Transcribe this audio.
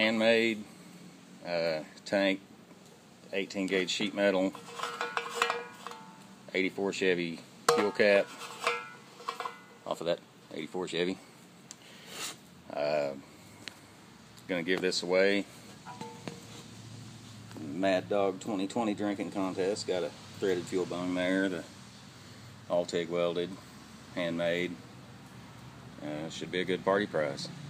handmade tank, 18 gauge sheet metal, 84 Chevy fuel cap off of that 84 Chevy. Gonna give this away. Mad Dog 2020 drinking contest. Got a threaded fuel bung there, all TIG welded, handmade. Should be a good party prize.